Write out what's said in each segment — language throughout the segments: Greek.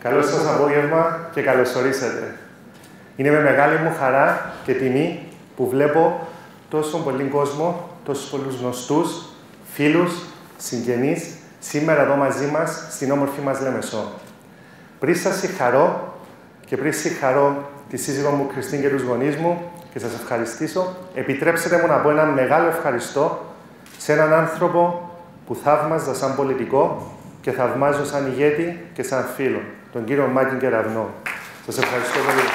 Καλό σας απόγευμα και καλώς ορίσατε. Είναι με μεγάλη μου χαρά και τιμή που βλέπω τόσο πολύ κόσμο, τόσους πολλούς γνωστούς, φίλους, συγγενείς, σήμερα εδώ μαζί μας, στην όμορφη μας Λεμεσό. Πριν σας συγχαρώ και πριν συγχαρώ τη σύζυγό μου Κριστίν και τους γονείς μου και σας ευχαριστήσω, επιτρέψτε μου να πω ένα μεγάλο ευχαριστώ σε έναν άνθρωπο που θαύμαζα σαν πολιτικό και θαυμάζω σαν ηγέτη και σαν φίλο, τον κύριο Μάκη Κεραυνό. Σας ευχαριστώ πολύ.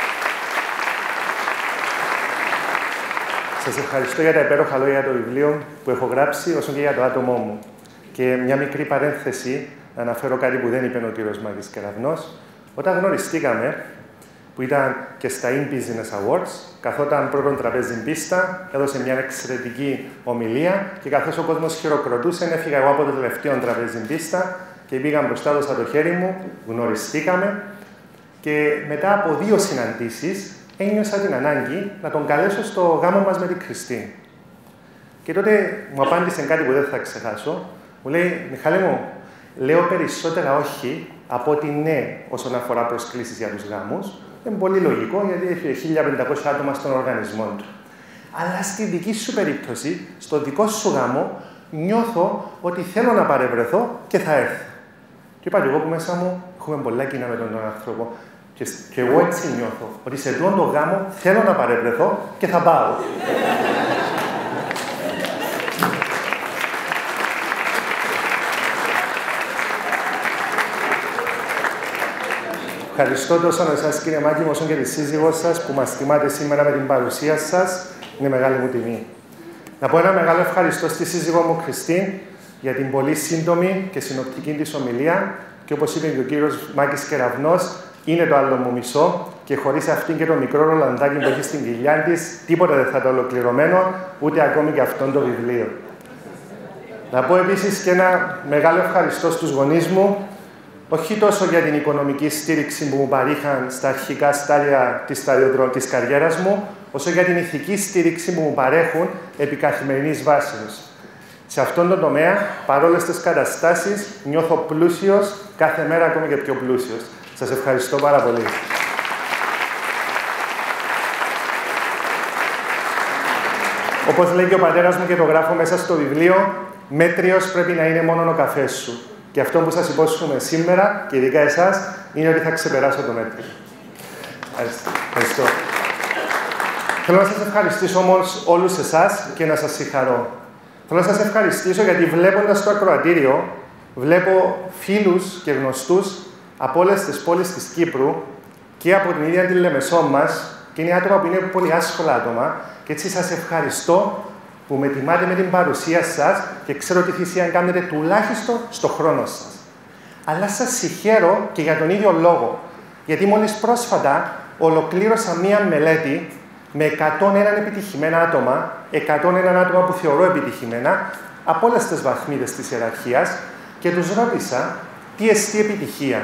Σας ευχαριστώ για τα υπέροχα λόγια για το βιβλίο που έχω γράψει, όσο και για το άτομό μου. Και μια μικρή παρένθεση, να αναφέρω κάτι που δεν είπε ο κύριος Μάκης Κεραυνός. Όταν γνωριστήκαμε, που ήταν και στα In-Business Awards, καθόταν πρώτον τραπέζι πίστα, έδωσε μια εξαιρετική ομιλία και καθώς ο κόσμος χειροκροτούσε, έφυγα εγώ από το τελευταίο τραπέζι πίστα και πήγα μπροστά, έδωσα το χέρι μου, γνωριστήκαμε και μετά από 2 συναντήσεις ένιωσα την ανάγκη να τον καλέσω στο γάμο μας με την Κριστίν. Και τότε μου απάντησε κάτι που δεν θα ξεχάσω. Μου λέει, Μιχάλη μου, λέω περισσότερα όχι από ότι ναι όσον αφορά προσκλήσεις για τους γάμους. Είναι πολύ λογικό, γιατί έχει 1.500 άτομα στον οργανισμό του. Αλλά στη δική σου περίπτωση, στο δικό σου γάμο, νιώθω ότι θέλω να παρευρεθώ και θα έρθω. Και είπα και εγώ που μέσα μου έχουμε πολλά κοινά με τον άνθρωπο. Και εγώ έτσι νιώθω, ότι σε αυτόν τον γάμο θέλω να παρευρεθώ και θα πάω. Ευχαριστώ τόσο εσάς, κύριε Μάκη, όσο και τη σύζυγό σας που μας τιμάτε σήμερα με την παρουσία σας. Είναι μεγάλη μου τιμή. Να πω ένα μεγάλο ευχαριστώ στη σύζυγό μου Κριστίν για την πολύ σύντομη και συνοπτική της ομιλία και όπως είπε και ο κύριος Μάκης Κεραυνός, είναι το άλλο μου μισό και χωρίς αυτήν και το μικρό ρολαντάκι που έχει στην κοιλιά της, τίποτα δεν θα το ολοκληρωμένο, ούτε ακόμη και αυτόν το βιβλίο. Να πω επίσης και ένα μεγάλο ευχαριστώ στους γονείς μου, όχι τόσο για την οικονομική στήριξη που μου παρήχαν στα αρχικά στάδια της καριέρας μου, όσο για την ηθική στήριξη που μου παρέχουν επί καθημερινής βάσης. Σε αυτόν τον τομέα, παρόλες τις καταστάσεις, νιώθω πλούσιος, κάθε μέρα ακόμη και πιο πλούσιος. Σας ευχαριστώ πάρα πολύ. Όπως λέει και ο πατέρας μου και το γράφω μέσα στο βιβλίο, μέτριος πρέπει να είναι μόνο ο καφές σου. Και αυτό που σας υπόσχομαι σήμερα, και ειδικά εσάς, είναι ότι θα ξεπεράσω το μέτριο. Ευχαριστώ. Θέλω να σας ευχαριστήσω όμως όλους εσάς και να σας συγχαρώ. Θέλω να σας ευχαριστήσω γιατί βλέποντας το ακροατήριο, βλέπω φίλους και γνωστούς από όλες τις πόλεις της Κύπρου και από την ίδια τη Λεμεσό μας, και είναι άτομα που είναι πολύ άσχολα άτομα, και έτσι σας ευχαριστώ που με τιμάτε με την παρουσία σας και ξέρω ότι θυσία κάνετε τουλάχιστον στο χρόνο σας. Αλλά σας συγχαίρω και για τον ίδιο λόγο, γιατί μόλις πρόσφατα ολοκλήρωσα μία μελέτη με 101 επιτυχημένα άτομα, 101 άτομα που θεωρώ επιτυχημένα, από όλες τις βαθμίδες της ιεραρχίας και τους ρώτησα τι εστί επιτυχία.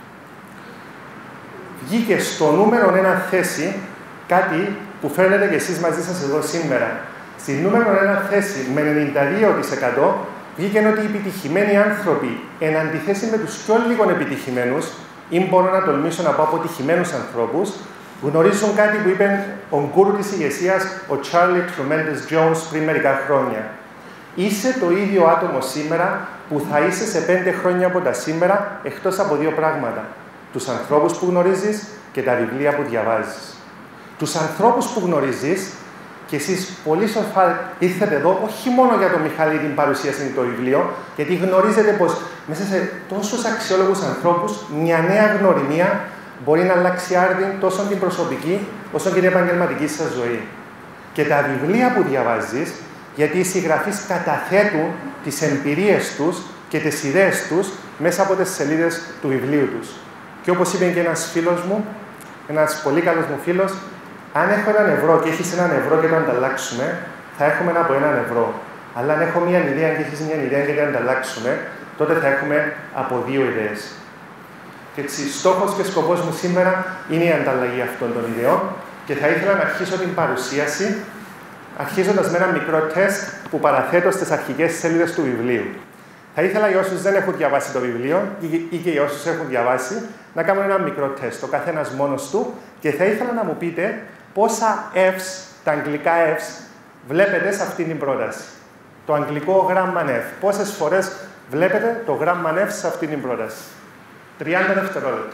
Βγήκε στο νούμερο 1 θέση κάτι που φέρνετε κι εσείς μαζί σας εδώ σήμερα. Στη νούμερο 1 θέση, με 92%, βγήκε ότι οι επιτυχημένοι άνθρωποι, εν αντιθέσει με τους πιο λίγο επιτυχημένους, ή μπορώ να τολμήσω να πω αποτυχημένους ανθρώπους, γνωρίζουν κάτι που είπε ο γκούρου της ηγεσίας, ο Charlie Tremendous Jones, πριν μερικά χρόνια. Είσαι το ίδιο άτομο σήμερα που θα είσαι σε 5 χρόνια από τα σήμερα, εκτός από 2 πράγματα. Τους ανθρώπους που γνωρίζεις και τα βιβλία που διαβάζεις. Τους ανθρώπους που γνωρίζεις, και εσείς πολύ σοφά ήρθατε εδώ, όχι μόνο για τον Μιχάλη την παρουσίαση το βιβλίο, γιατί γνωρίζετε πως μέσα σε τόσους αξιόλογους ανθρώπους μια νέα γνωριμία μπορεί να αλλάξει άρδιν τόσο την προσωπική όσο και την επαγγελματική σας ζωή. Και τα βιβλία που διαβάζεις, γιατί οι συγγραφείς καταθέτουν τις εμπειρίες τους και τις ιδέες τους μέσα από τις σελίδες του βιβλίου τους. Και όπως είπε και ένας φίλος μου, ένας πολύ καλός μου φίλος, αν έχω 1 ευρώ και έχεις 1 ευρώ και το ανταλλάξουμε, θα έχουμε από 1 ευρώ. Αλλά αν έχω μια ιδέα και έχεις μια ιδέα και το ανταλλάξουμε, τότε θα έχουμε από 2 ιδέες. Και έτσι, στόχος και σκοπός μου σήμερα είναι η ανταλλαγή αυτών των ιδεών και θα ήθελα να αρχίσω την παρουσίαση αρχίζοντας με ένα μικρό τεστ που παραθέτω στις αρχικές σελίδες του βιβλίου. Θα ήθελα για όσους δεν έχουν διαβάσει το βιβλίο ή και για όσους έχουν διαβάσει να κάνουμε ένα μικρό τεστ, ο καθένας μόνος του, και θα ήθελα να μου πείτε πόσα F's, τα αγγλικά F's, βλέπετε σε αυτήν την πρόταση. Το αγγλικό γράμμα F. Πόσες φορές βλέπετε το γράμμα F σε αυτήν την πρόταση. 30 δευτερόλεπτα.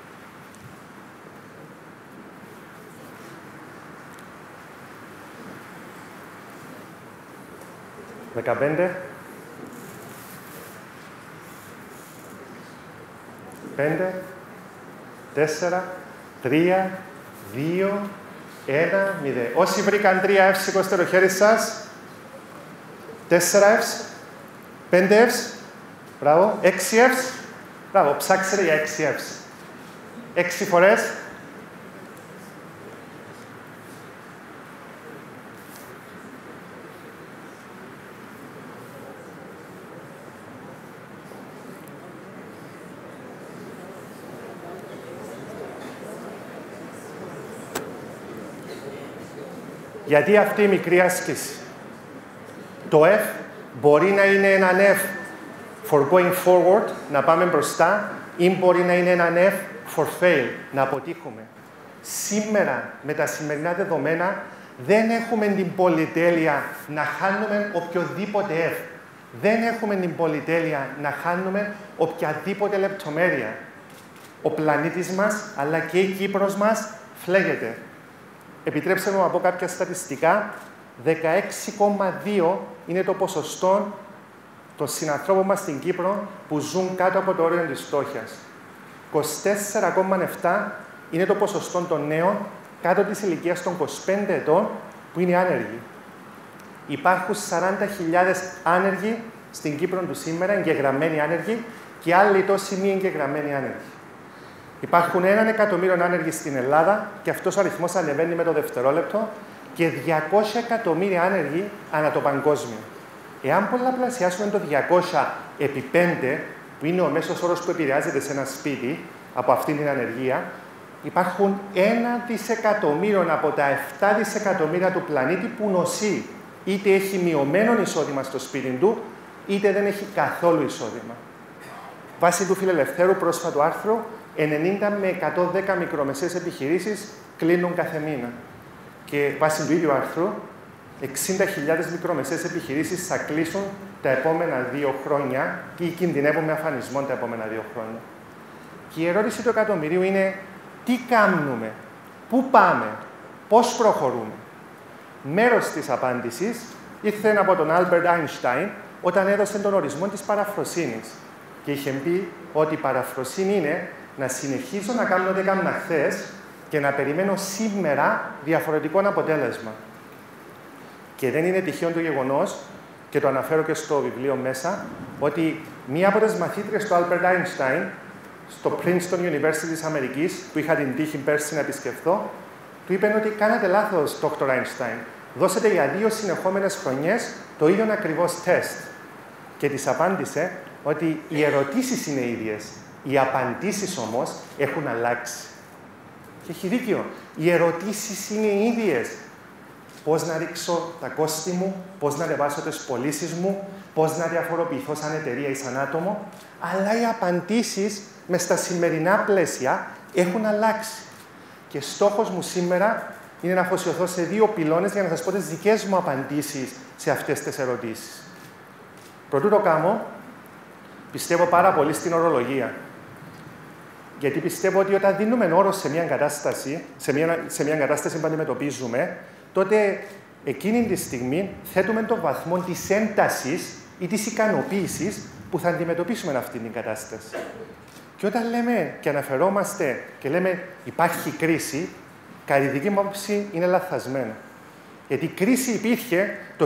15. 5, 4, 3, 2, 1, 0. Όσοι βρήκαν 3 F's, σηκώστε το χέρι σας. 4 F's, 5 F's, μπράβο, 6 F's, μπράβο, ψάξτε για 6 F's. 6 φορές. Γιατί αυτή η μικρή άσκηση. Το F μπορεί να είναι έναν F for going forward, να πάμε μπροστά, ή μπορεί να είναι έναν F for fail, να αποτύχουμε. Σήμερα, με τα σημερινά δεδομένα, δεν έχουμε την πολυτέλεια να χάνουμε οποιοδήποτε F. Δεν έχουμε την πολυτέλεια να χάνουμε οποιαδήποτε λεπτομέρεια. Ο πλανήτης μας, αλλά και η Κύπρος μας, φλέγεται. Επιτρέψτε μου να πω κάποια στατιστικά. 16,2 είναι το ποσοστό των συνανθρώπων μας στην Κύπρο που ζουν κάτω από το όριο της φτώχειας. 24,7 είναι το ποσοστό των νέων κάτω της ηλικίας των 25 ετών που είναι άνεργοι. Υπάρχουν 40.000 άνεργοι στην Κύπρο του σήμερα, εγγεγραμμένοι άνεργοι, και άλλοι τόσοι μη εγγεγραμμένοι άνεργοι. Υπάρχουν 1 εκατομμύριο άνεργοι στην Ελλάδα και αυτός ο αριθμός ανεβαίνει με το δευτερόλεπτο, και 200 εκατομμύρια άνεργοι ανά το παγκόσμιο. Εάν πολλαπλασιάσουμε το 200 επί 5, που είναι ο μέσος όρος που επηρεάζεται σε ένα σπίτι από αυτήν την ανεργία, υπάρχουν 1 δισεκατομμύριο από τα 7 δισεκατομμύρια του πλανήτη που νοσεί. Είτε έχει μειωμένο εισόδημα στο σπίτι του, είτε δεν έχει καθόλου εισόδημα. Βάσει του Φιλελευθέρου πρόσφατου άρθρου, 90 με 110 μικρομεσαίες επιχειρήσεις κλείνουν κάθε μήνα. Και βάσει του ίδιου άρθρου, 60.000 μικρομεσαίες επιχειρήσεις θα κλείσουν τα επόμενα 2 χρόνια ή κινδυνεύουν με αφανισμό τα επόμενα 2 χρόνια. Και η ερώτηση του εκατομμυρίου είναι τι κάνουμε, πού πάμε, πώς προχωρούμε. Μέρος της απάντησης ήρθε από τον Άλμπερτ Άινστάιν όταν έδωσε τον ορισμό της παραφροσύνης. Και είχε πει ότι η παραφροσύνη είναι να συνεχίζω να κάνω ό,τι έκανα χθες και να περιμένω σήμερα διαφορετικό αποτέλεσμα. Και δεν είναι τυχαίο το γεγονός, και το αναφέρω και στο βιβλίο μέσα, ότι μία από τις μαθήτριες του Albert Einstein στο Princeton University της Αμερικής, που είχα την τύχη πέρσι να επισκεφθώ, του είπε ότι κάνατε λάθος, Dr. Einstein. Δώσετε για 2 συνεχόμενες χρονιές το ίδιο ακριβώς τεστ. Και της απάντησε ότι οι ερωτήσεις είναι ίδιες. Οι απαντήσεις όμως έχουν αλλάξει. Και έχει δίκιο. Οι ερωτήσεις είναι οι ίδιες. Πώς να ρίξω τα κόστη μου, πώς να ανεβάσω τις πωλήσεις μου, πώς να διαφοροποιηθώ σαν εταιρεία ή σαν άτομο. Αλλά οι απαντήσεις μες στα σημερινά πλαίσια έχουν αλλάξει. Και στόχος μου σήμερα είναι να αφοσιωθώ σε 2 πυλώνες για να σας πω τις δικές μου απαντήσεις σε αυτές τις ερωτήσεις. Πρωτού το κάνω, πιστεύω πάρα πολύ στην ορολογία. Γιατί πιστεύω ότι όταν δίνουμε όρο σε μια κατάσταση, σε μια κατάσταση που αντιμετωπίζουμε, τότε εκείνη τη στιγμή θέτουμε τον βαθμό της έντασης ή της ικανοποίησης που θα αντιμετωπίσουμε αυτή την κατάσταση. Και όταν λέμε και αναφερόμαστε και λέμε υπάρχει κρίση, κατά τη δική μου άποψη είναι λαθασμένο. Γιατί η κρίση υπήρχε το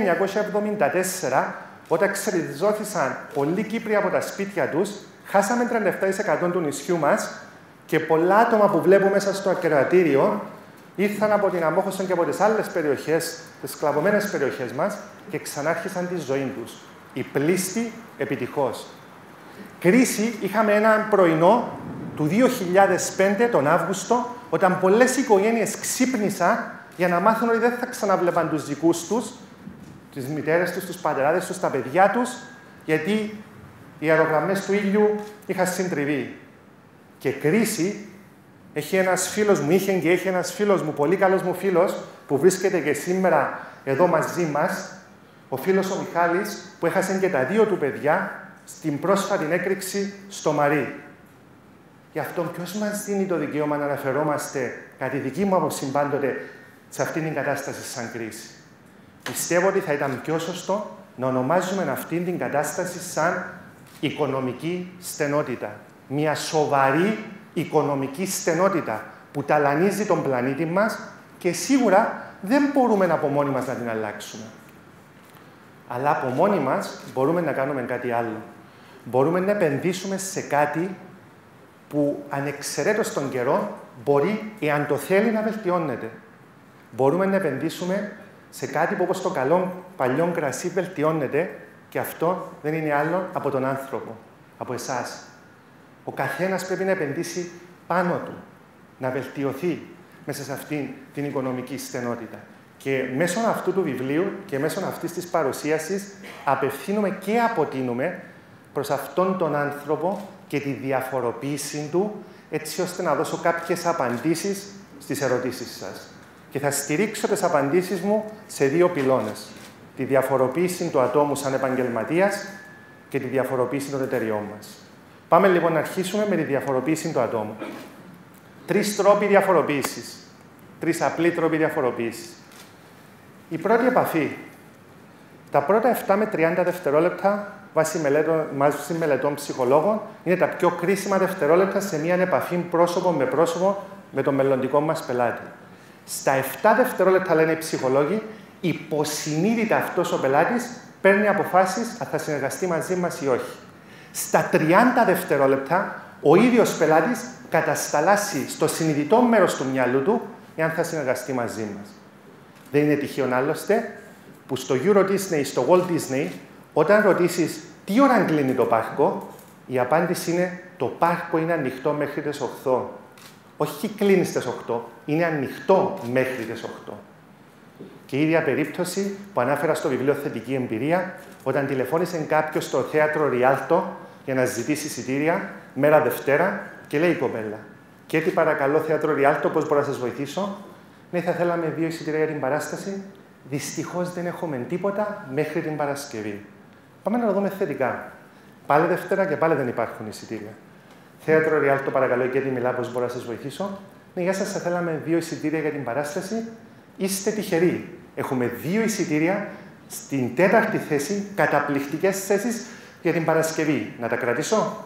1974, όταν ξεριζώθησαν πολλοί Κύπροι από τα σπίτια τους, χάσαμε 37% του νησιού μας και πολλά άτομα που βλέπουμε μέσα στο ακροατήριο ήρθαν από την Αμόχωστον και από τις άλλες περιοχές, τις σκλαβωμένες περιοχές μας και ξανάρχισαν τη ζωή τους. Οι πλήστοι επιτυχώς. Κρίση είχαμε ένα πρωινό του 2005, τον Αύγουστο, όταν πολλές οικογένειες ξύπνησαν για να μάθουν ότι δεν θα ξαναβλέπαν τους δικούς τους, τις μητέρες τους, τους πατεράδες τους, τα παιδιά τους, γιατί οι αερογραμμές του ήλιου είχαν συντριβεί. Και κρίση έχει ένας φίλος μου, είχε και έχει ένας φίλος μου, πολύ καλός μου φίλος, που βρίσκεται και σήμερα εδώ μαζί μας, ο φίλος ο Μιχάλης, που έχασε και τα 2 του παιδιά στην πρόσφατη έκρηξη στο Μαρί. Γι' αυτό ποιος μας δίνει το δικαίωμα να αναφερόμαστε, κατά τη δική μου άποψη πάντοτε, σε αυτήν την κατάσταση σαν κρίση. Πιστεύω ότι θα ήταν πιο σωστό να ονομάζουμε αυτήν την κατάσταση σαν οικονομική στενότητα. Μια σοβαρή οικονομική στενότητα που ταλανίζει τον πλανήτη μας και σίγουρα δεν μπορούμε από μόνοι μας να την αλλάξουμε. Αλλά από μόνοι μας μπορούμε να κάνουμε κάτι άλλο. Μπορούμε να επενδύσουμε σε κάτι που ανεξαιρέτως των καιρών μπορεί, εάν το θέλει, να βελτιώνεται. Μπορούμε να επενδύσουμε σε κάτι που όπως το καλό παλιό κρασί βελτιώνεται και αυτό δεν είναι άλλο από τον άνθρωπο, από εσάς. Ο καθένας πρέπει να επενδύσει πάνω του, να βελτιωθεί μέσα σε αυτήν την οικονομική στενότητα. Και μέσω αυτού του βιβλίου και μέσω αυτής της παρουσίασης απευθύνουμε και αποτείνουμε προς αυτόν τον άνθρωπο και τη διαφοροποίηση του, έτσι ώστε να δώσω κάποιες απαντήσεις στις ερωτήσεις σας. Και θα στηρίξω τις απαντήσεις μου σε 2 πυλώνες. Τη διαφοροποίηση του ατόμου σαν επαγγελματίας και τη διαφοροποίηση των εταιριών μας. Πάμε λοιπόν να αρχίσουμε με τη διαφοροποίηση του ατόμου. 3 τρόποι διαφοροποίησης. 3 απλοί τρόποι διαφοροποίησης. Η πρώτη επαφή. Τα πρώτα 7 με 30 δευτερόλεπτα βάσει μελετών ψυχολόγων είναι τα πιο κρίσιμα δευτερόλεπτα σε μια επαφή πρόσωπο με πρόσωπο με τον μελλοντικό μας πελάτη. Στα 7 δευτερόλεπτα, λένε οι ψυχολόγοι, υποσυνείδητα αυτός ο πελάτης παίρνει αποφάσεις αν θα συνεργαστεί μαζί μας ή όχι. Στα 30 δευτερόλεπτα, ο ίδιος πελάτης κατασταλάσει στο συνειδητό μέρος του μυαλού του εάν θα συνεργαστεί μαζί μας. Δεν είναι τυχαίο άλλωστε που στο Euro Disney, στο Walt Disney, όταν ρωτήσεις τι ώρα κλείνει το πάρκο, η απάντηση είναι το πάρκο είναι ανοιχτό μέχρι τις 8. Όχι κλείνει στις 8, είναι ανοιχτό μέχρι τις 8. Και η ίδια περίπτωση που ανάφερα στο βιβλίο Θετική Εμπειρία, όταν τηλεφώνησε κάποιος στο θέατρο Ριάλτο για να ζητήσει εισιτήρια, μέρα Δευτέρα, και λέει η κοπέλα: «Και τι παρακαλώ, θέατρο Ριάλτο, πώς μπορώ να σας βοηθήσω?» «Ναι, θα θέλαμε 2 εισιτήρια για την παράσταση. Δυστυχώς δεν έχουμε τίποτα μέχρι την Παρασκευή». Πάμε να το δούμε θετικά. Πάλι Δευτέρα και πάλι δεν υπάρχουν εισιτήρια. Θέατρο Ριάλτο, παρακαλώ, και τι μιλά, πώς μπορώ να σας βοηθήσω? «Ναι, γεια σας, θα θέλαμε 2 εισιτήρια για την παράσταση. Είστε τυχεροί. Έχουμε 2 εισιτήρια στην 4η θέση, καταπληκτικές θέσεις για την Παρασκευή. Να τα κρατήσω?»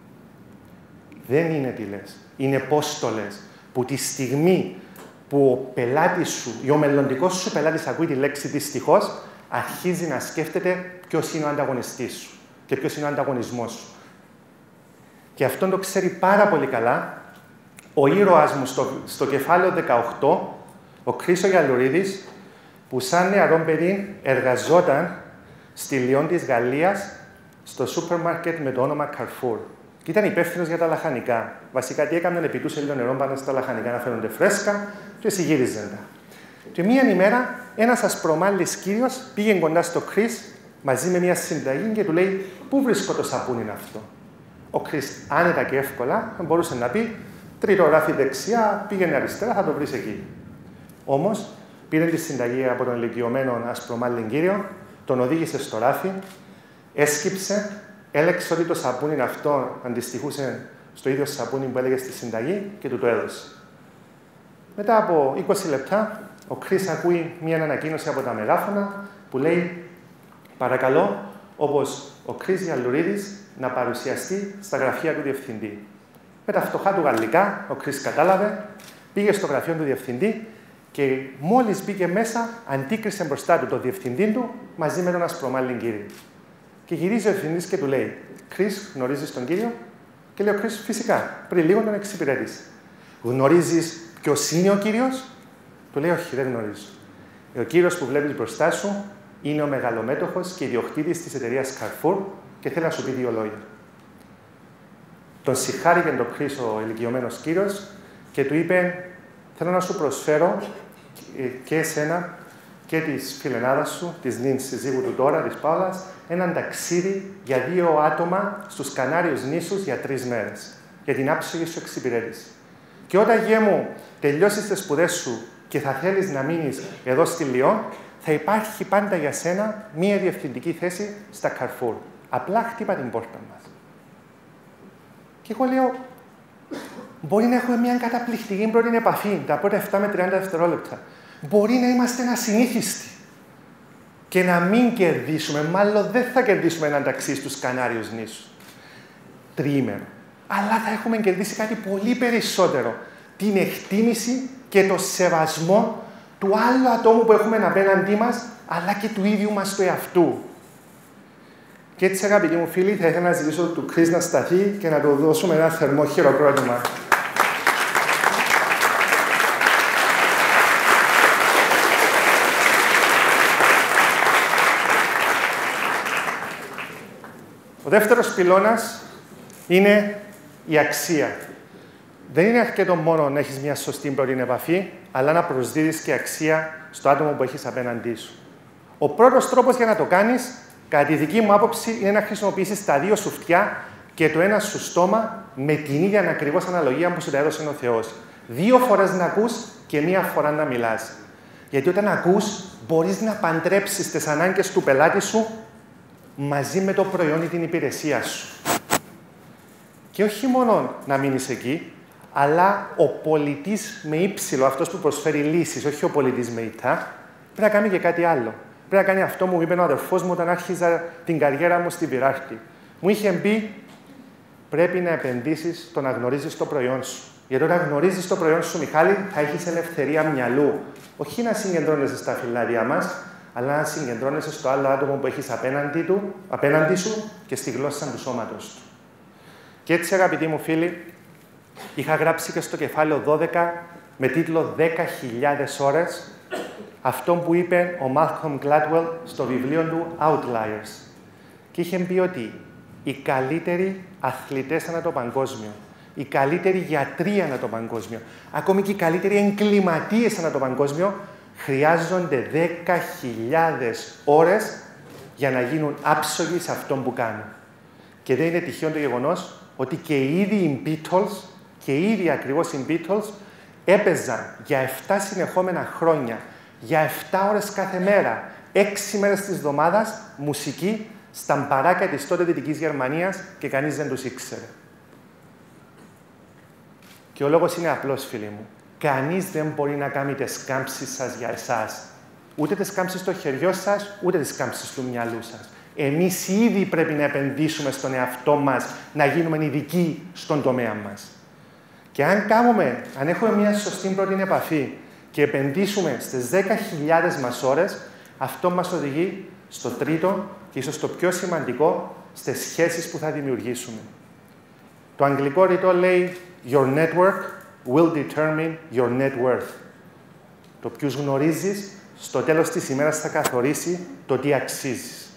Δεν είναι τι λες. Είναι πώς το λες. Που τη στιγμή που ο πελάτης σου ή ο μελλοντικός σου πελάτης ακούει τη λέξη δυστυχώς, αρχίζει να σκέφτεται ποιος είναι ο ανταγωνιστής σου και ποιος είναι ο ανταγωνισμός σου. Και αυτόν το ξέρει πάρα πολύ καλά ο ήρωας μου στο κεφάλαιο 18, ο Χρήστος Γιαλουρίδης, που σαν νεαρό παιδί εργαζόταν στη Λιόν της Γαλλίας στο σούπερ μάρκετ με το όνομα Carrefour. Και ήταν υπεύθυνος για τα λαχανικά. Βασικά, τι έκαναν, πετούσε λίγο νερό πάνω στα λαχανικά να φαίνονται φρέσκα και συγύριζαν τα. Και μία ημέρα, ένας ασπρομάλης κύριος πήγε κοντά στο Chris μαζί με μια συνταγή και του λέει: «Πού βρίσκω το σαπούνι αυτό?» Ο Chris, άνετα και εύκολα, μπορούσε να πει: «Τρίτο ράφι δεξιά, πήγαινε αριστερά, θα το βρεις εκεί». Όμως, πήρε τη συνταγή από τον ηλικιωμένο ασπρομάλη κύριο, τον οδήγησε στο ράφι, έσκυψε, έλεξε ότι το σαπούνι αυτό αντιστοιχούσε στο ίδιο σαπούνι που έλεγε στη συνταγή και του το έδωσε. Μετά από 20 λεπτά, ο Chris ακούει μια ανακοίνωση από τα μεγάφωνα που λέει: «Παρακαλώ, όπως ο Chris Γιαλουρίδης, να παρουσιαστεί στα γραφεία του διευθυντή». Με τα φτωχά του γαλλικά, ο Chris κατάλαβε, πήγε στο γραφείο του διευθυντή και μόλις μπήκε μέσα, αντίκρισε μπροστά του τον διευθυντή του μαζί με τον ασπρομάλη κύριο. Και γυρίζει ο διευθυντής και του λέει: «Chris, γνωρίζεις τον κύριο?» Και λέει ο Chris: «Φυσικά, πριν λίγο τον εξυπηρέτησε». «Γνωρίζεις ποιος είναι ο κύριος?» Του λέει: «Όχι, δεν γνωρίζω». Ο κύριος που βλέπεις μπροστά σου είναι ο μεγαλομέτωχος και ιδιοκτήτης της εταιρείας Carrefour και θέλει να σου πει 2 λόγια. Τον συγχάρηκε τον Chris ο ηλικιωμένος κύριος και του είπε: «Θέλω να σου προσφέρω και εσένα και της φιλενάδας σου, της νυν συζύγου του τώρα, της Πάολας, έναν ταξίδι για 2 άτομα στους Κανάριους νήσους για 3 μέρες. Για την άψογη σου εξυπηρέτηση. Και όταν, γιέ μου, τελειώσεις τις σπουδές σου και θα θέλεις να μείνεις εδώ στη Λιόν, θα υπάρχει πάντα για σένα μία διευθυντική θέση στα Carrefour. Απλά χτύπα την πόρτα μας. Και εγώ λέω, μπορεί να έχουμε μια καταπληκτική πρώτη επαφή, τα πρώτα 7 με 30 δευτερόλεπτα. Μπορεί να είμαστε ασυνήθιστοι και να μην κερδίσουμε, μάλλον δεν θα κερδίσουμε έναν ταξίδι στους Κανάριους νήσους. 3ημερο. Αλλά θα έχουμε κερδίσει κάτι πολύ περισσότερο. Την εκτίμηση και το σεβασμό του άλλου ατόμου που έχουμε απέναντί μας, αλλά και του ίδιου μας του εαυτού. Και έτσι, αγαπητοί μου φίλοι, θα ήθελα να ζητήσω του Chris να σταθεί και να του δώσουμε ένα θερμό χειροκρότημα. Ο δεύτερος πυλώνας είναι η αξία. Δεν είναι αρκετό μόνο να έχεις μια σωστή πρώτη επαφή, αλλά να προσδίδεις και αξία στο άτομο που έχεις απέναντί σου. Ο πρώτος τρόπος για να το κάνεις, κατά τη δική μου άποψη, είναι να χρησιμοποιήσεις τα 2 σου αυτιά και το ένα σου στόμα με την ίδια ακριβώς αναλογία που σου τα έδωσε ο Θεός. 2 φορές να ακούς και 1 φορά να μιλάς. Γιατί όταν ακούς, μπορείς να παντρέψεις τις ανάγκες του πελάτη σου μαζί με το προϊόν ή την υπηρεσία σου. Και όχι μόνο να μείνεις εκεί, αλλά ο πολιτής με ύψιλο, αυτός που προσφέρει λύσεις, όχι ο πολιτής με ητά, πρέπει να κάνει και κάτι άλλο. Πρέπει να κάνει αυτό που μου είπε ο αδερφός μου όταν άρχιζα την καριέρα μου στην Πειράχτη. Μου είχε πει, πρέπει να επενδύσεις στο να γνωρίζεις το προϊόν σου. Γιατί όταν γνωρίζεις το προϊόν σου, Μιχάλη, θα έχεις ελευθερία μυαλού. Όχι να συγκεντρώνεσαι στα φυλάδια μας, αλλά να συγκεντρώνεσαι στο άλλο άτομο που έχεις απέναντι σου και στη γλώσσα του σώματος του. Και έτσι, αγαπητοί μου φίλοι, είχα γράψει και στο κεφάλαιο 12 με τίτλο 10.000 ώρες αυτό που είπε ο Malcolm Gladwell στο βιβλίο του Outliers. Και είχε πει ότι οι καλύτεροι αθλητές ανά το παγκόσμιο, οι καλύτεροι γιατροί ανά το παγκόσμιο, ακόμη και οι καλύτεροι εγκληματίες ανά το παγκόσμιο, χρειάζονται 10.000 ώρες για να γίνουν άψογοι σε αυτό που κάνουν. Και δεν είναι τυχαίο το γεγονός ότι και οι ίδιοι οι Beatles, και οι ίδιοι ακριβώς οι Beatles, έπαιζαν για 7 συνεχόμενα χρόνια, για 7 ώρες κάθε μέρα, 6 μέρες της εβδομάδας, μουσική στα μπαράκια της τότε Δυτικής Γερμανίας και κανείς δεν τους ήξερε. Και ο λόγος είναι απλός, φίλοι μου. Κανείς δεν μπορεί να κάνει τις κάμψεις σας για εσάς. Ούτε τις κάμψεις των χεριών σας, ούτε τις κάμψεις του μυαλού σας. Εμείς ήδη πρέπει να επενδύσουμε στον εαυτό μας, να γίνουμε ειδικοί στον τομέα μας. Και αν έχουμε μια σωστή πρώτη επαφή και επενδύσουμε στις 10.000 μας ώρες, αυτό μας οδηγεί στο τρίτο και ίσως το πιο σημαντικό, στις σχέσεις που θα δημιουργήσουμε. Το αγγλικό ρητό λέει «Your network will determine your net worth». Το ποιους γνωρίζεις, στο τέλος της ημέρας θα καθορίσει το τι αξίζεις.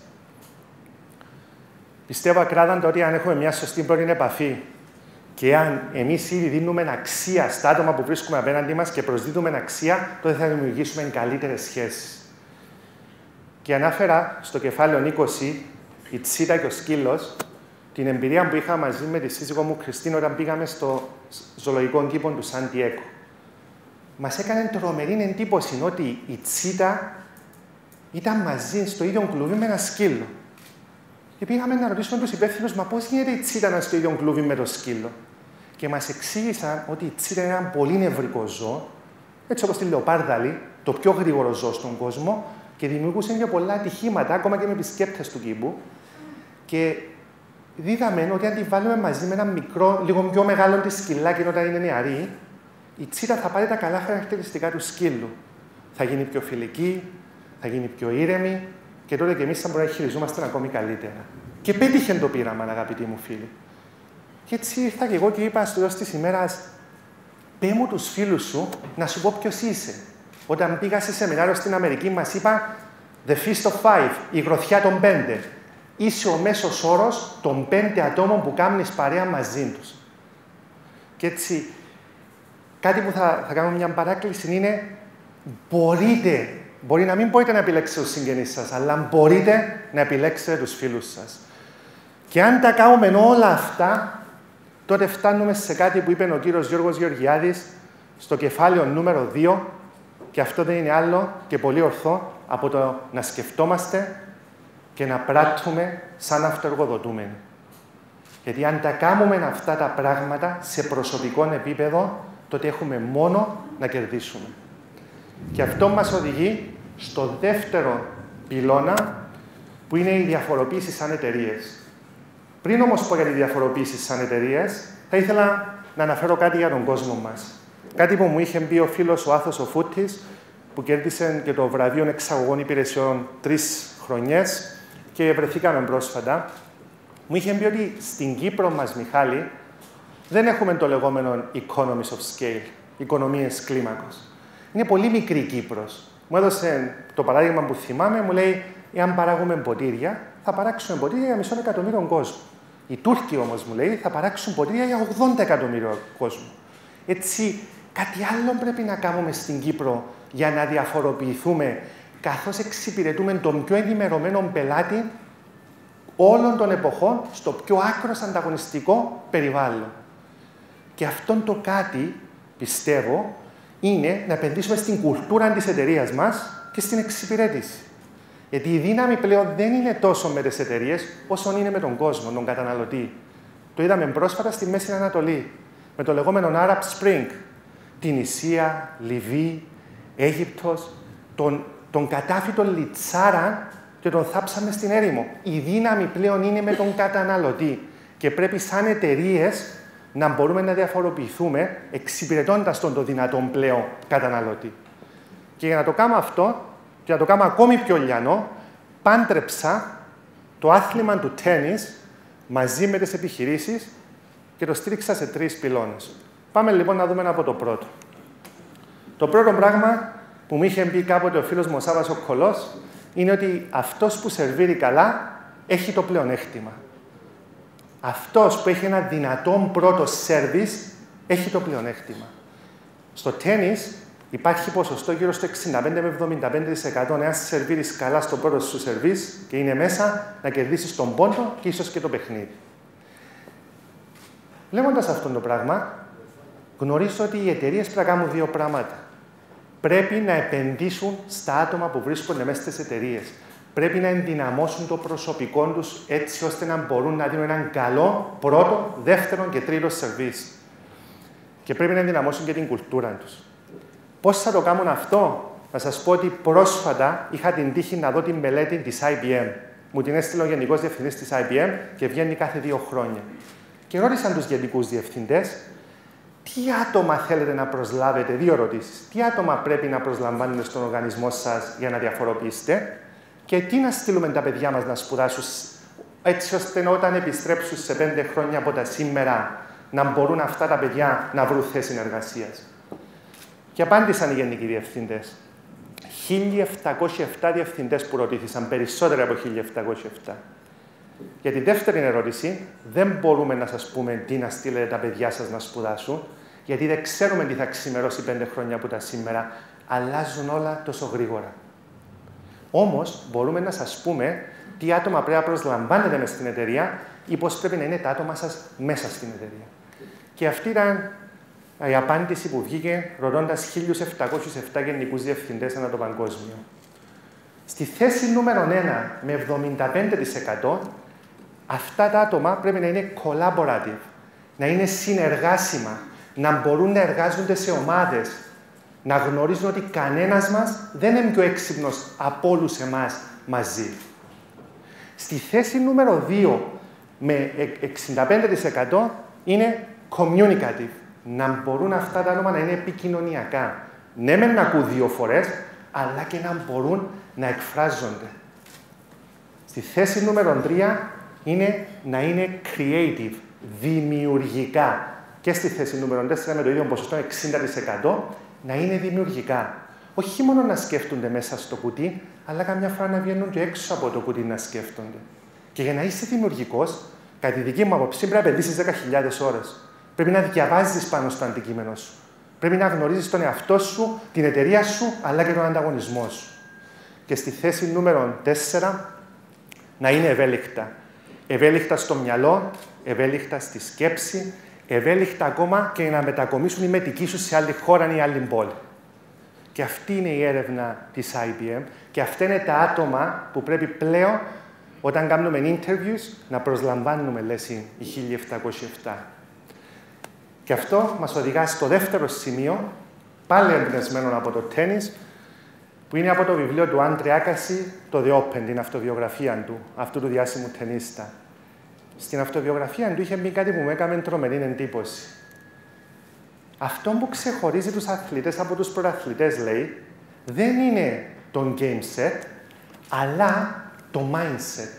Πιστεύω ακράδαντα ότι αν έχουμε μια σωστή πρώτη επαφή και αν εμείς ήδη δίνουμε αξία στα άτομα που βρίσκουμε απέναντι μας και προσδίδουμε αξία, τότε θα δημιουργήσουμε καλύτερες σχέσεις. Και ανάφερα στο κεφάλαιο 20, η τσίτα και ο σκύλος, την εμπειρία που είχα μαζί με τη σύζυγό μου Κριστίν όταν πήγαμε στο ζωολογικό κήπο του Σαν Διέγκο. Μας έκανε τρομερή εντύπωση ότι η τσίτα ήταν μαζί στο ίδιο κλουβί με ένα σκύλο. Και πήγαμε να ρωτήσουμε τους υπεύθυνους, μα πώς γίνεται η τσίτα να είναι στο ίδιο κλουβί με το σκύλο. Και μας εξήγησαν ότι η τσίτα είναι ένα πολύ νευρικό ζώο, έτσι όπως τη λεοπάρδαλη, το πιο γρήγορο ζώο στον κόσμο, και δημιουργούσε και πολλά ατυχήματα, ακόμα και με επισκέπτες του κήπου. Και είδαμε ότι αν τη βάλουμε μαζί με ένα μικρό, λίγο πιο μεγάλο τη σκυλάκι όταν είναι νεαρή, η τσίτα θα πάρει τα καλά χαρακτηριστικά του σκύλου. Θα γίνει πιο φιλική, θα γίνει πιο ήρεμη και τότε και εμείς θα μπορούμε να χειριζόμαστε ακόμη καλύτερα. Και πέτυχε το πείραμα, αγαπητοί μου φίλοι. Και έτσι ήρθα και εγώ και είπα στο τέλος της ημέρας, πέ μου τους φίλους σου να σου πω ποιος είσαι. Όταν πήγα σε σεμινάριο στην Αμερική, μας είπα The Feast of Five, η γροθιά των 5. Είσαι ο μέσος όρος των 5 ατόμων που κάνεις παρέα μαζί τους. Και έτσι, κάτι που θα κάνω μια παράκληση είναι, μπορείτε μπορεί να μην μπορείτε να επιλέξετε τους συγγενείς σας, αλλά μπορείτε να επιλέξετε τους φίλους σας. Και αν τα κάνουμε όλα αυτά, τότε φτάνουμε σε κάτι που είπε ο κύριος Γιώργος Γεωργιάδης στο κεφάλαιο νούμερο 2, και αυτό δεν είναι άλλο και πολύ ορθό από το να σκεφτόμαστε και να πράττουμε σαν αυτοεργοδοτούμενοι. Γιατί αν τα κάνουμε αυτά τα πράγματα σε προσωπικό επίπεδο, τότε έχουμε μόνο να κερδίσουμε. Και αυτό μας οδηγεί στο δεύτερο πυλώνα, που είναι η διαφοροποίηση σαν εταιρείες. Πριν όμως πω για τη διαφοροποίηση σαν εταιρείες, θα ήθελα να αναφέρω κάτι για τον κόσμο μας. Κάτι που μου είχε πει ο φίλος ο Άθος ο Φούτης, που κέρδισε και το βραβείο εξαγωγών υπηρεσιών 3 χρονιές και βρεθήκαμε πρόσφατα. Μου είχε πει ότι στην Κύπρο μας, Μιχάλη, δεν έχουμε το λεγόμενο economies of scale, οικονομίες κλίμακος. Είναι πολύ μικρή Κύπρος. Μου έδωσε το παράδειγμα που θυμάμαι, μου λέει, εάν παράγουμε ποτήρια, θα παράξουμε ποτήρια για 500 εκατομμύριο κόσμο. Οι Τούρκοι όμως, μου λέει, θα παράξουν ποτήρια για 80 εκατομμύριο κόσμο. Έτσι, κάτι άλλο πρέπει να κάνουμε στην Κύπρο για να διαφοροποιηθούμε, καθώς εξυπηρετούμε τον πιο ενημερωμένο πελάτη όλων των εποχών στο πιο άκρος ανταγωνιστικό περιβάλλον. Και αυτόν το κάτι, πιστεύω, είναι να επενδύσουμε στην κουλτούρα της εταιρείας μας και στην εξυπηρέτηση. Γιατί η δύναμη πλέον δεν είναι τόσο με τις εταιρείες, όσο είναι με τον κόσμο, τον καταναλωτή. Το είδαμε πρόσφατα στη Μέση Ανατολή, με το λεγόμενο Arab Spring. Την Ισία, Λιβύη, Αίγυπτος, τον κατάφη τον λιτσάρα και τον θάψαμε στην έρημο. Η δύναμη πλέον είναι με τον καταναλωτή και πρέπει σαν εταιρείες να μπορούμε να διαφοροποιηθούμε εξυπηρετώντας τον το δυνατόν πλέον καταναλωτή. Και για να το κάνω αυτό, και να το κάνω ακόμη πιο λιανό, πάντρεψα το άθλημα του τένις μαζί με τις επιχειρήσεις και το στήριξα σε 3 πυλώνες. Πάμε λοιπόν να δούμε από το πρώτο. Το πρώτο πράγμα που μου είχε πει κάποτε ο φίλος μου ο Σάββας ο Κολός είναι ότι αυτός που σερβίρει καλά έχει το πλεονέκτημα. Αυτός που έχει ένα δυνατόν πρώτο σέρβις έχει το πλεονέκτημα. Στο τένις υπάρχει ποσοστό γύρω στο 65 με 75% εάν σερβίρεις καλά στο πρώτο σου σερβίς και είναι μέσα να κερδίσεις τον πόντο και ίσως και το παιχνίδι. Λέγοντας αυτό το πράγμα, γνωρίζω ότι οι εταιρείες πρέπει να κάνουν 2 πράγματα. Πρέπει να επενδύσουν στα άτομα που βρίσκονται μέσα στις εταιρείες. Πρέπει να ενδυναμώσουν το προσωπικό τους έτσι ώστε να μπορούν να δίνουν έναν καλό πρώτο, δεύτερο και τρίτο σερβίς. Και πρέπει να ενδυναμώσουν και την κουλτούρα τους. Πώς θα το κάνουν αυτό? Να σας πω ότι πρόσφατα είχα την τύχη να δω την μελέτη της IBM. Μου την έστειλε ο Γενικός Διευθυντής της IBM και βγαίνει κάθε 2 χρόνια. Και ρώτησαν τους γενικούς διευθυντές, τι άτομα θέλετε να προσλάβετε, 2 ερωτήσεις. Τι άτομα πρέπει να προσλαμβάνετε στον οργανισμό σας για να διαφοροποιήσετε και τι να στείλουμε τα παιδιά μας να σπουδάσουν έτσι ώστε όταν επιστρέψουν σε 5 χρόνια από τα σήμερα να μπορούν αυτά τα παιδιά να βρουν θέση εργασίας. Και απάντησαν οι γενικοί διευθυντές. 1.707 διευθυντές που ρωτήθησαν, περισσότεροι από 1.707. Για τη δεύτερη ερώτηση, δεν μπορούμε να σας πούμε τι να στείλετε τα παιδιά σας να σπουδάσουν, γιατί δεν ξέρουμε τι θα ξημερώσει 5 χρόνια από τα σήμερα. Αλλάζουν όλα τόσο γρήγορα. Όμως, μπορούμε να σας πούμε τι άτομα πρέπει να προσλαμβάνετε μες στην εταιρεία ή πώς πρέπει να είναι τα άτομα σας μέσα στην εταιρεία. Και αυτή ήταν η απάντηση που βγήκε ρωτώντας 1.707 γενικούς διευθυντές ανά το παγκόσμιο. Στη θέση νούμερο 1 με 75% αυτά τα άτομα πρέπει να είναι collaborative, να είναι συνεργάσιμα, να μπορούν να εργάζονται σε ομάδες, να γνωρίζουν ότι κανένας μας δεν είναι πιο έξυπνος από όλους εμάς μαζί. Στη θέση νούμερο 2 με 65% είναι communicative, να μπορούν αυτά τα άτομα να είναι επικοινωνιακά. Ναι, μεν να ακούν 2 φορές, αλλά και να μπορούν να εκφράζονται. Στη θέση νούμερο 3 είναι να είναι creative, δημιουργικά. Και στη θέση νούμερο 4 με το ίδιο ποσοστό 60% να είναι δημιουργικά. Όχι μόνο να σκέφτονται μέσα στο κουτί, αλλά καμιά φορά να βγαίνουν και έξω από το κουτί να σκέφτονται. Και για να είσαι δημιουργικός, κατά τη δική μου άποψη, πρέπει να επενδύσεις 10.000 ώρες. Πρέπει να διαβάζεις πάνω στο αντικείμενο σου. Πρέπει να γνωρίζεις τον εαυτό σου, την εταιρεία σου, αλλά και τον ανταγωνισμό σου. και στη θέση νούμερο 4 να είναι ευέλικτα. Ευέλικτα στο μυαλό, ευέλικτα στη σκέψη, ευέλικτα ακόμα και να μετακομίσουν οι μετικοί σου σε άλλη χώρα ή άλλη πόλη. Και αυτή είναι η έρευνα της IBM και αυτά είναι τα άτομα που πρέπει πλέον, όταν κάνουμε interviews, να προσλαμβάνουμε, λες οι 1707. Και αυτό μας οδηγά στο δεύτερο σημείο, πάλι εμπνευσμένο από το τένις, που είναι από το βιβλίο του Άντρε Άκαση, το The Open, την αυτοβιογραφία του, αυτού του διάσημου τενίστα. Στην αυτοβιογραφία του είχε μπει κάτι που μου έκανε τρομερή εντύπωση. Αυτό που ξεχωρίζει τους αθλητές από τους πρωταθλητές, λέει, δεν είναι το game set, αλλά το mindset.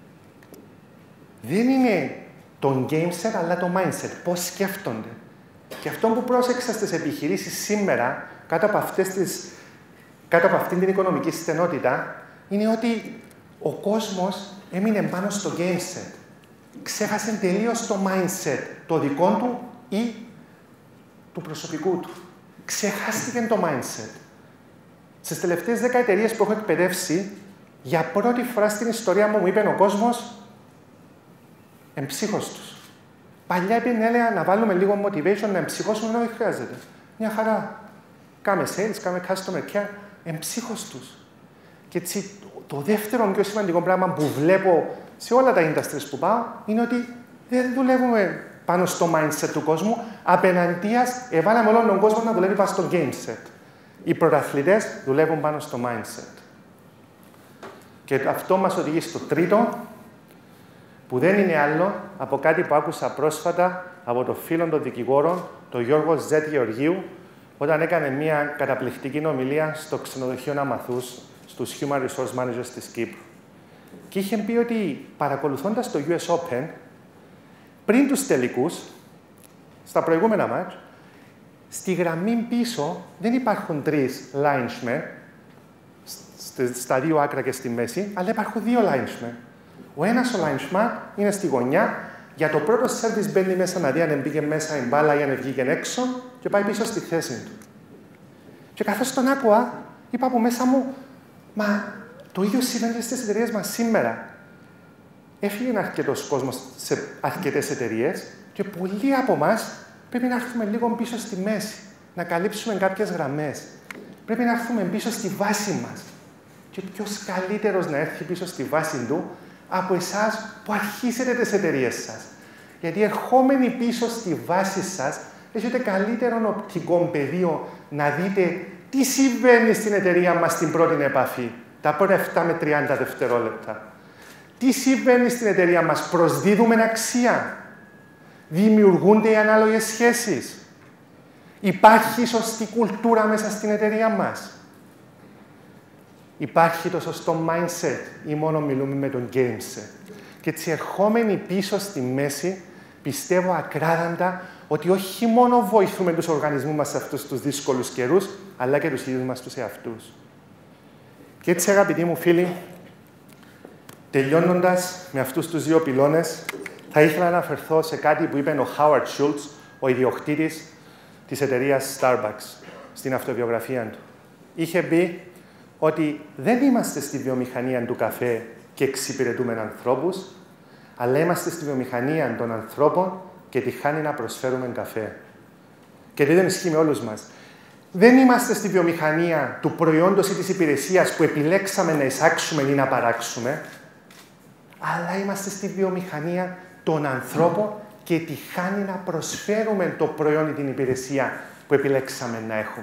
Δεν είναι το game set, αλλά το mindset. Πώς σκέφτονται. Και αυτό που πρόσεξα στις επιχειρήσεις σήμερα, κάτω από αυτήν την οικονομική στενότητα, είναι ότι ο κόσμος έμεινε πάνω στο game set. Ξέχασε τελείως το mindset, το δικό του ή του προσωπικού του. Ξεχάστηκε το mindset. Στις τελευταίες 10 εταιρείες που έχω εκπαιδεύσει, για πρώτη φορά στην ιστορία μου είπε ο κόσμος εμψύχος τους. Παλιά έλεγα να βάλουμε λίγο motivation, να εμψυχώσουμε, δεν χρειάζεται. Μια χαρά. Κάμε sales, κάμε customer care, εμψύχος τους. Και έτσι, το δεύτερο πιο σημαντικό πράγμα που βλέπω σε όλα τα industries που πάω, είναι ότι δεν δουλεύουμε πάνω στο mindset του κόσμου, απέναντίας εβάλαμε όλον τον κόσμο να δουλεύει πάνω στο game set. Οι πρωταθλητές δουλεύουν πάνω στο mindset. Και αυτό μας οδηγεί στο τρίτο, που δεν είναι άλλο από κάτι που άκουσα πρόσφατα από τον φίλο των δικηγόρων, τον Γιώργο Ζετ Γεωργίου, όταν έκανε μια καταπληκτική ομιλία στο ξενοδοχείο Ναμαθούς, στους Human Resource Managers της Κύπρου. Και είχε πει ότι παρακολουθώντας το US Open, πριν τους τελικούς, στα προηγούμενα μάτς, στη γραμμή πίσω δεν υπάρχουν 3 linesmen, στα δύο άκρα και στη μέση, αλλά υπάρχουν 2 linesmen. Ο ένας ο linesman είναι στη γωνιά, για το πρώτο service μπαίνει μέσα να δει αν μπήκε μέσα η μπάλα ή αν βγήκε έξω και πάει πίσω στη θέση του. Και καθώς τον άκουα, είπα από μέσα μου, μα το ίδιο συμβαίνει στις εταιρείες μας σήμερα. Έφυγε αρκετός κόσμος σε αρκετές εταιρείες και πολλοί από εμάς πρέπει να έρθουμε λίγο πίσω στη μέση, να καλύψουμε κάποιες γραμμές. Πρέπει να έρθουμε πίσω στη βάση μας. Και ποιος καλύτερος να έρθει πίσω στη βάση του από εσάς που αρχίσετε τις εταιρείες σας. Γιατί ερχόμενοι πίσω στη βάση σας, έχετε καλύτερο οπτικό πεδίο να δείτε τι συμβαίνει στην εταιρεία μας στην πρώτη επαφή, τα πρώτα 7 με 30 δευτερόλεπτα. Τι συμβαίνει στην εταιρεία μας, προσδίδουμε αξία, δημιουργούνται οι ανάλογες σχέσεις, υπάρχει σωστή κουλτούρα μέσα στην εταιρεία μας, υπάρχει το σωστό mindset ή μόνο μιλούμε με τον game set. Και έτσι ερχόμενοι πίσω στη μέση, πιστεύω ακράδαντα ότι όχι μόνο βοηθούμε τους οργανισμούς μας σε αυτούς τους δύσκολους καιρούς, αλλά και τους ίδιους μας τους εαυτούς. Και έτσι, αγαπητοί μου φίλοι, τελειώνοντας με αυτούς τους 2 πυλώνες, θα ήθελα να αναφερθώ σε κάτι που είπε ο Howard Schultz, ο ιδιοκτήτης της εταιρείας Starbucks, στην αυτοβιογραφία του. Είχε πει ότι δεν είμαστε στη βιομηχανία του καφέ και εξυπηρετούμε ανθρώπους, αλλά είμαστε στη βιομηχανία των ανθρώπων και τη χάνει να προσφέρουμε καφέ. Και δεν ισχύει με όλους μας. Δεν είμαστε στη βιομηχανία του προϊόντος ή της υπηρεσίας που επιλέξαμε να εισάξουμε ή να παράξουμε, αλλά είμαστε στη βιομηχανία των ανθρώπων και τη χάνει να προσφέρουμε το προϊόν ή την υπηρεσία που επιλέξαμε να έχουμε.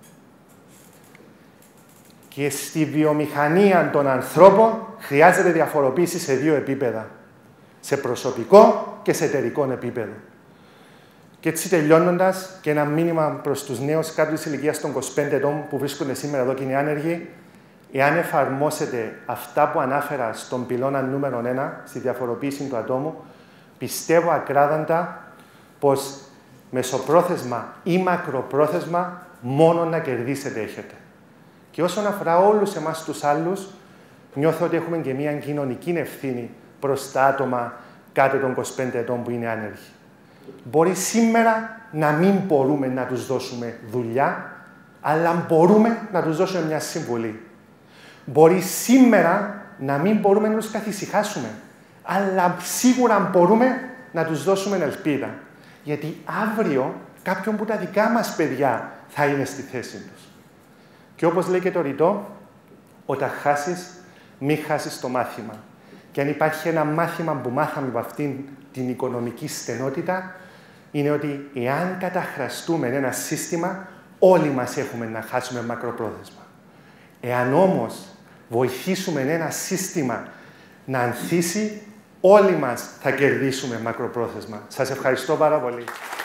Και στη βιομηχανία των ανθρώπων χρειάζεται διαφοροποίηση σε 2 επίπεδα. Σε προσωπικό και σε εταιρικό επίπεδο. Και έτσι τελειώνοντας, και ένα μήνυμα προς τους νέους κάτω της ηλικίας των 25 ετών που βρίσκονται σήμερα εδώ και είναι άνεργοι, εάν εφαρμόσετε αυτά που ανάφερα στον πυλώνα νούμερο 1, στη διαφοροποίηση του ατόμου, πιστεύω ακράδαντα πως μεσοπρόθεσμα ή μακροπρόθεσμα μόνο να κερδίσετε έχετε. Και όσον αφορά όλους εμάς τους άλλους, νιώθω ότι έχουμε και μια κοινωνική ευθύνη προς τα άτομα κάτω των 25 ετών που είναι άνεργοι. Μπορεί σήμερα να μην μπορούμε να τους δώσουμε δουλειά, αλλά μπορούμε να τους δώσουμε μια συμβουλή. Μπορεί σήμερα να μην μπορούμε να τους καθησυχάσουμε, αλλά σίγουρα μπορούμε να τους δώσουμε ελπίδα. Γιατί αύριο κάποιον που τα δικά μας παιδιά θα είναι στη θέση τους. Και όπως λέει και το ρητό, όταν χάσεις, μην χάσεις το μάθημα. Και αν υπάρχει ένα μάθημα που μάθαμε από αυτήν την οικονομική στενότητα, είναι ότι εάν καταχραστούμε ένα σύστημα, όλοι μας έχουμε να χάσουμε μακροπρόθεσμα. Εάν όμως βοηθήσουμε ένα σύστημα να ανθίσει, όλοι μας θα κερδίσουμε μακροπρόθεσμα. Σας ευχαριστώ πάρα πολύ.